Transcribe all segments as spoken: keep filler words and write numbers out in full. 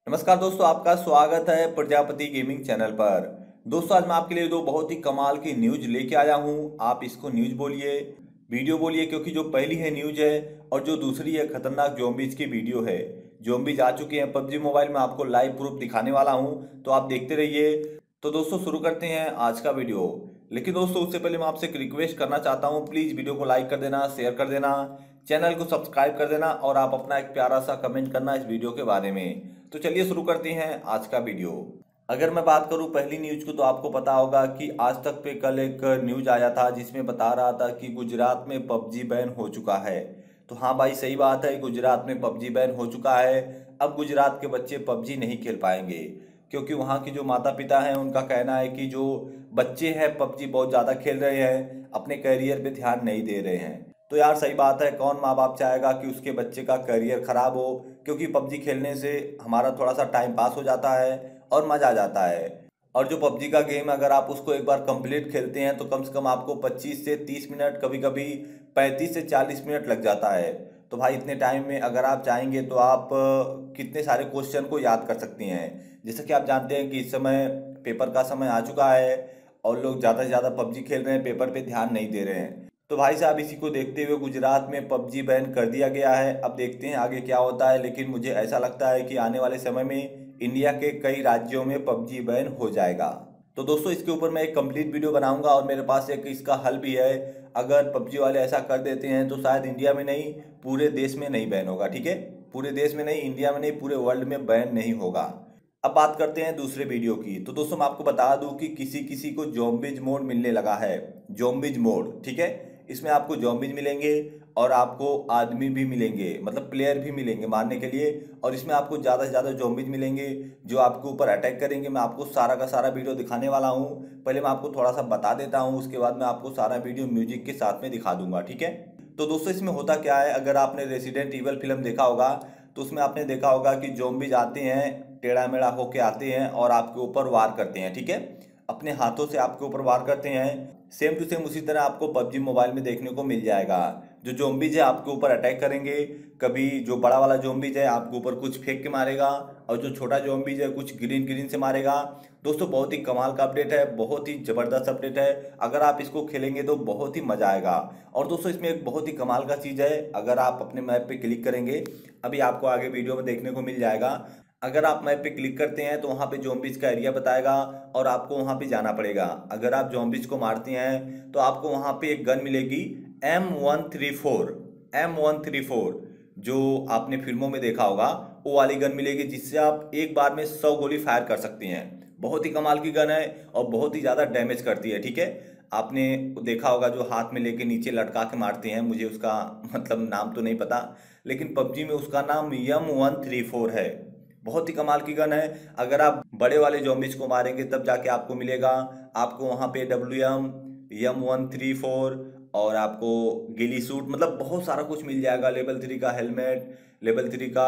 नमस्कार दोस्तों, आपका स्वागत है प्रजापति गेमिंग चैनल पर। दोस्तों, आज मैं आपके लिए दो बहुत ही कमाल की न्यूज लेके आया हूं। आप इसको न्यूज बोलिए, वीडियो बोलिए, क्योंकि जो पहली है न्यूज है और जो दूसरी है खतरनाक ज़ॉम्बीज की वीडियो है। ज़ॉम्बीज आ चुके हैं पबजी मोबाइल में, आपको लाइव प्रूफ दिखाने वाला हूं, तो आप देखते रहिए। तो दोस्तों शुरू करते हैं आज का वीडियो। लेकिन दोस्तों उससे पहले मैं आपसे एक रिक्वेस्ट करना चाहता हूँ, प्लीज़ वीडियो को लाइक कर देना, शेयर कर देना, चैनल को सब्सक्राइब कर देना और आप अपना एक प्यारा सा कमेंट करना इस वीडियो के बारे में। तो चलिए शुरू करते हैं आज का वीडियो। अगर मैं बात करूं पहली न्यूज को, तो आपको पता होगा कि आज तक पे कल एक न्यूज आया था जिसमें बता रहा था कि गुजरात में पबजी बैन हो चुका है। तो हाँ भाई, सही बात है, गुजरात में पबजी बैन हो चुका है। अब गुजरात के बच्चे पबजी नहीं खेल पाएंगे, क्योंकि वहाँ की जो माता पिता हैं उनका कहना है कि जो बच्चे हैं पबजी बहुत ज़्यादा खेल रहे हैं, अपने करियर पे ध्यान नहीं दे रहे हैं। तो यार सही बात है, कौन माँ बाप चाहेगा कि उसके बच्चे का करियर खराब हो, क्योंकि पबजी खेलने से हमारा थोड़ा सा टाइम पास हो जाता है और मज़ा आ जाता है। और जो पबजी का गेम, अगर आप उसको एक बार कंप्लीट खेलते हैं तो कम से कम आपको पच्चीस से तीस मिनट, कभी कभी पैंतीस से चालीस मिनट लग जाता है। तो भाई इतने टाइम में अगर आप चाहेंगे तो आप अ, कितने सारे क्वेश्चन को याद कर सकती हैं। जैसे कि आप जानते हैं कि इस समय पेपर का समय आ चुका है और लोग ज़्यादा से ज़्यादा पबजी खेल रहे हैं, पेपर पे ध्यान नहीं दे रहे हैं। तो भाई साहब, इसी को देखते हुए गुजरात में पबजी बैन कर दिया गया है। अब देखते हैं आगे क्या होता है, लेकिन मुझे ऐसा लगता है कि आने वाले समय में इंडिया के कई राज्यों में पबजी बैन हो जाएगा। तो दोस्तों इसके ऊपर मैं एक कंप्लीट वीडियो बनाऊंगा और मेरे पास एक इसका हल भी है। अगर पबजी वाले ऐसा कर देते हैं तो शायद इंडिया में नहीं, पूरे देश में नहीं बैन होगा। ठीक है, पूरे देश में नहीं, इंडिया में नहीं, पूरे वर्ल्ड में बैन नहीं होगा। अब बात करते हैं दूसरे वीडियो की। तो दोस्तों मैं आपको बता दूं कि किसी किसी को ज़ॉम्बीज मोड मिलने लगा है। ज़ॉम्बीज मोड, ठीक है, इसमें आपको ज़ॉम्बीज मिलेंगे और आपको आदमी भी मिलेंगे, मतलब प्लेयर भी मिलेंगे मारने के लिए। और इसमें आपको ज़्यादा से ज़्यादा ज़ॉम्बीज मिलेंगे जो आपके ऊपर अटैक करेंगे। मैं आपको सारा का सारा वीडियो दिखाने वाला हूँ। पहले मैं आपको थोड़ा सा बता देता हूँ, उसके बाद मैं आपको सारा वीडियो म्यूजिक के साथ में दिखा दूंगा। ठीक है, तो दोस्तों इसमें होता क्या है, अगर आपने रेसिडेंट ईवल फिल्म देखा होगा तो उसमें आपने देखा होगा कि ज़ॉम्बीज आते हैं, टेढ़ा मेढ़ा होके आते हैं और आपके ऊपर वार करते हैं। ठीक है, अपने हाथों से आपके ऊपर वार करते हैं। सेम टू सेम उसी तरह आपको पबजी मोबाइल में देखने को मिल जाएगा। जो ज़ॉम्बीज है आपके ऊपर अटैक करेंगे, कभी जो बड़ा वाला ज़ॉम्बीज है आपके ऊपर कुछ फेंक के मारेगा और जो छोटा ज़ॉम्बीज है कुछ ग्रीन ग्रीन से मारेगा। दोस्तों बहुत ही कमाल का अपडेट है, बहुत ही ज़बरदस्त अपडेट है। अगर आप इसको खेलेंगे तो बहुत ही मज़ा आएगा। और दोस्तों इसमें एक बहुत ही कमाल का चीज़ है, अगर आप अपने मैप पे क्लिक करेंगे, अभी आपको आगे वीडियो में देखने को मिल जाएगा। अगर आप मैप पे क्लिक करते हैं तो वहाँ पे ज़ॉम्बीज का एरिया बताएगा और आपको वहाँ पे जाना पड़ेगा। अगर आप ज़ॉम्बीज को मारते हैं तो आपको वहाँ पे एक गन मिलेगी, M one three four. M one three four जो आपने फिल्मों में देखा होगा, वो वाली गन मिलेगी, जिससे आप एक बार में सौ गोली फायर कर सकते हैं। बहुत ही कमाल की गन है और बहुत ही ज़्यादा डैमेज करती है। ठीक है, आपने देखा होगा जो हाथ में लेके नीचे लटका के मारते हैं, मुझे उसका मतलब नाम तो नहीं पता, लेकिन पबजी में उसका नाम एम वन थ्री फोर है। बहुत ही कमाल की गन है। अगर आप बड़े वाले ज़ॉम्बीज को मारेंगे तब जाके आपको मिलेगा, आपको वहाँ पे W M, M one three four और आपको गिली सूट, मतलब बहुत सारा कुछ मिल जाएगा। लेवल थ्री का हेलमेट, लेवल थ्री का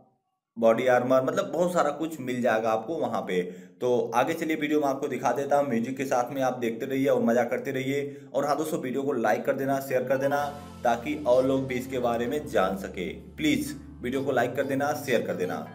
बॉडी आर्मर, मतलब बहुत सारा कुछ मिल जाएगा आपको वहाँ पे। तो आगे चलिए वीडियो में आपको दिखा देता हूँ म्यूजिक के साथ में, आप देखते रहिए और मज़ा करते रहिए। और हाँ दोस्तों, वीडियो को लाइक कर देना, शेयर कर देना, ताकि और लोग भी इसके बारे में जान सके। प्लीज़ वीडियो को लाइक कर देना, शेयर कर देना।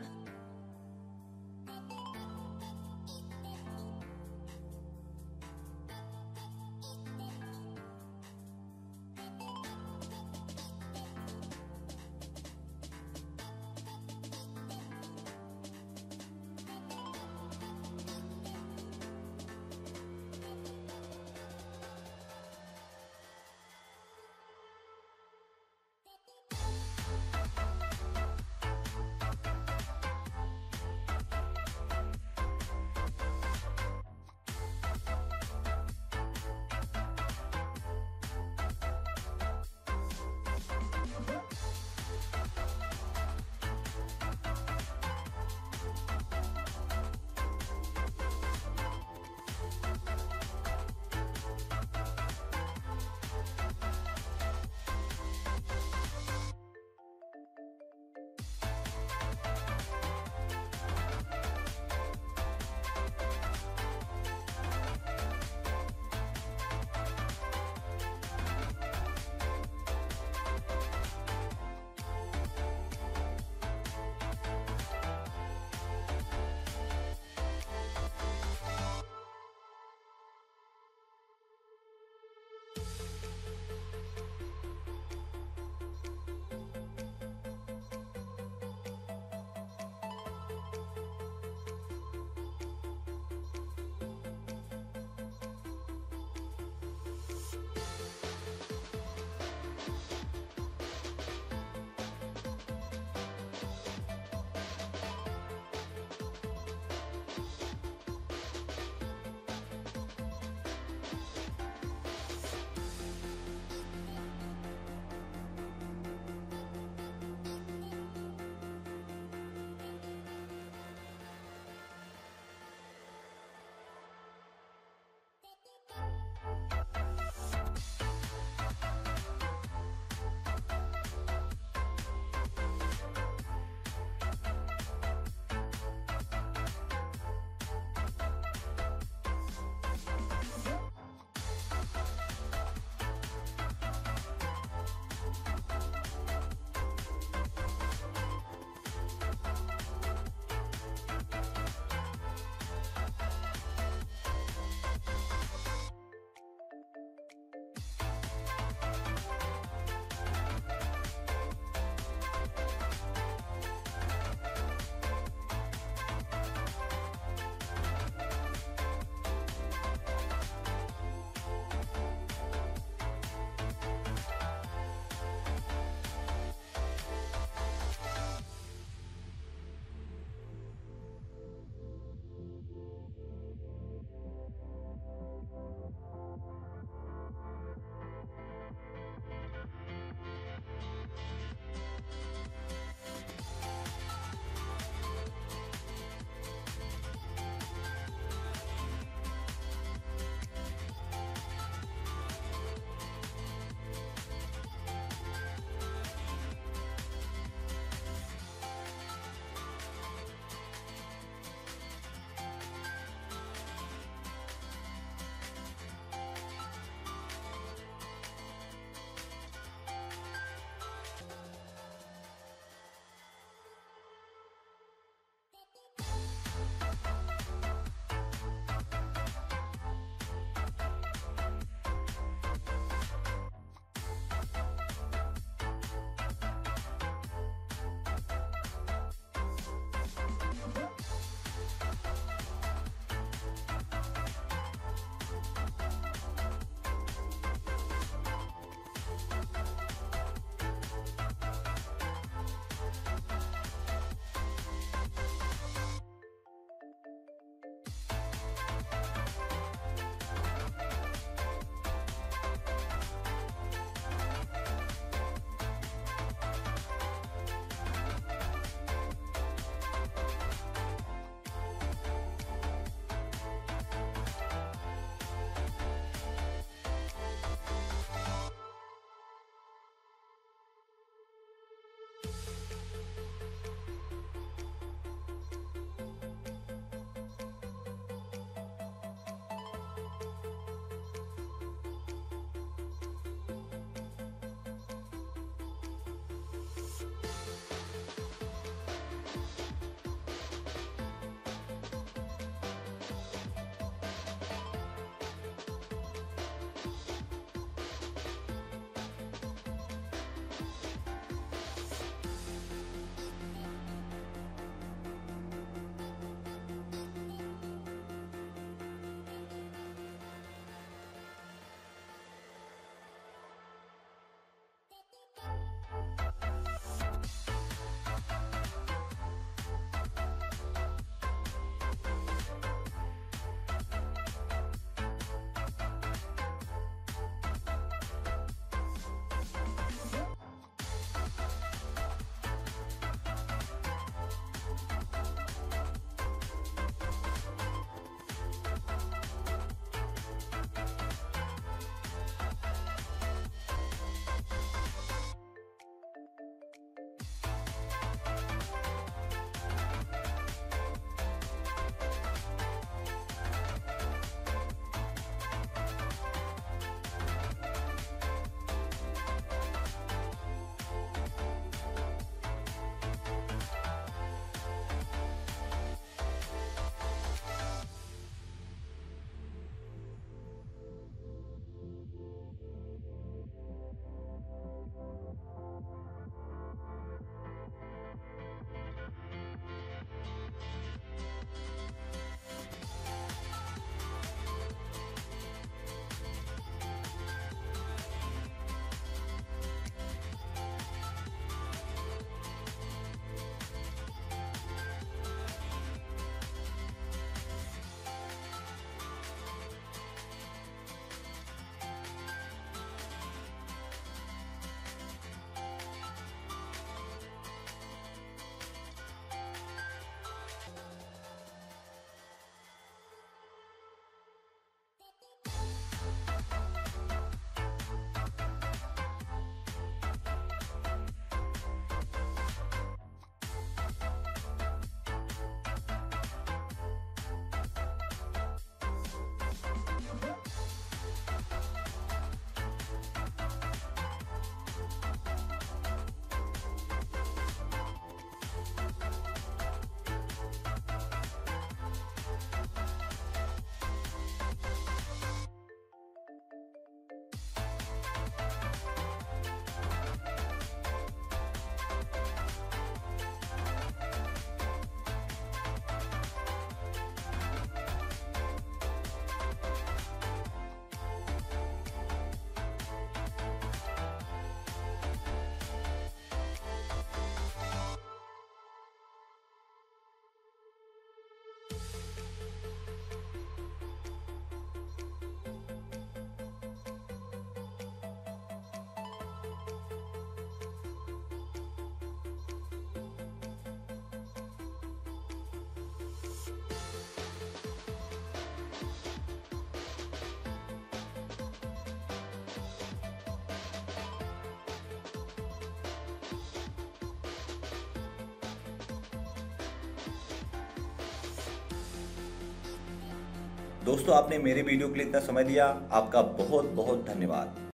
दोस्तों आपने मेरे वीडियो के लिए इतना समय दिया, आपका बहुत बहुत धन्यवाद।